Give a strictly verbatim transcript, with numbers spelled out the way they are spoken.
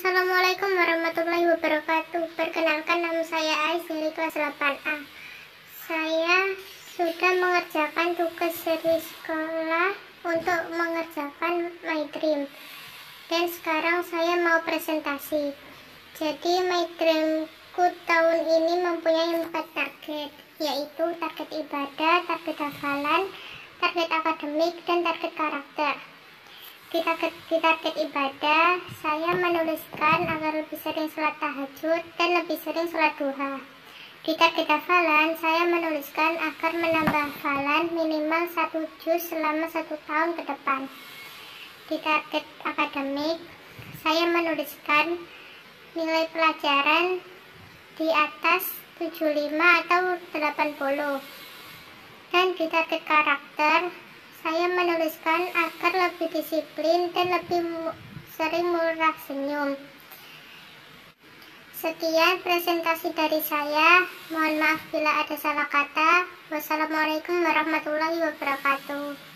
Assalamualaikum warahmatullahi wabarakatuh. Perkenalkan, nama saya Ais dari kelas delapan A. Saya sudah mengerjakan tugas dari sekolah untuk mengerjakan My Dream. Dan sekarang saya mau presentasi. Jadi My Dreamku tahun ini mempunyai empat target, yaitu target ibadah, target hafalan, target akademik, dan target karakter. Di target, di target ibadah, saya menuliskan agar lebih sering sholat tahajud dan lebih sering sholat duha. Di target hafalan, saya menuliskan agar menambah hafalan minimal satu juz selama satu tahun ke depan. Di target akademik, saya menuliskan nilai pelajaran di atas tujuh puluh lima atau delapan puluh. Dan di target karakter, saya menuliskan agar lebih disiplin dan lebih sering murah senyum. Sekian presentasi dari saya. Mohon maaf bila ada salah kata. Wassalamualaikum warahmatullahi wabarakatuh.